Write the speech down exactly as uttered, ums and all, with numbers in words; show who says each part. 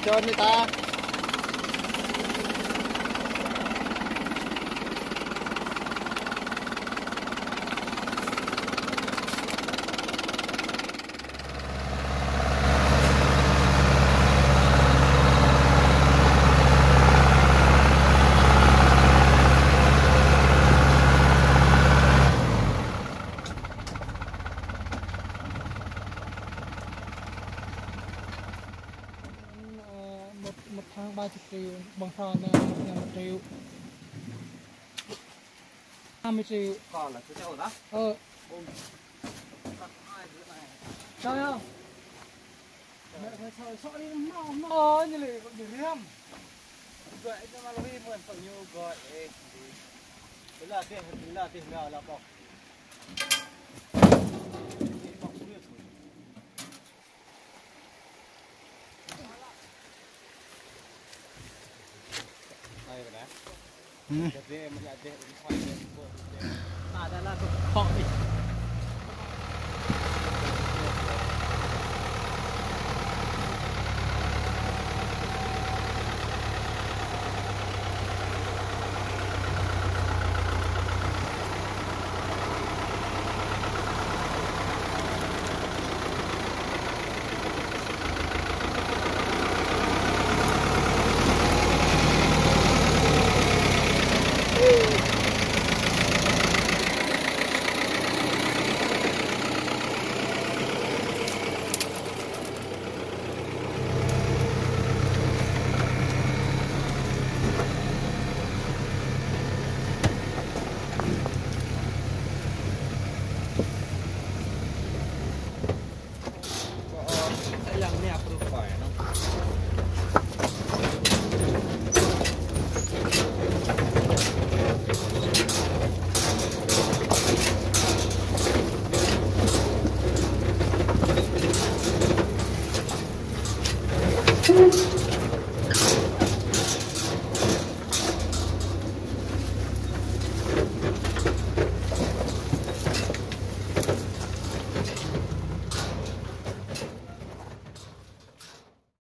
Speaker 1: trơn người ta.
Speaker 2: một tháng ba chục triệu bằng thòn là một triệu hai mươi triệu
Speaker 1: Còn là cái ổn đó.
Speaker 2: ờ trời không phải sợ sợ đi mau mau như này còn điểm riêng
Speaker 1: Gọi cho mà lui mượn phần nhiều gọi đấy là tiền là tiền nào là bọc. Ừ.
Speaker 2: À đây là họ đi.
Speaker 1: Thank you.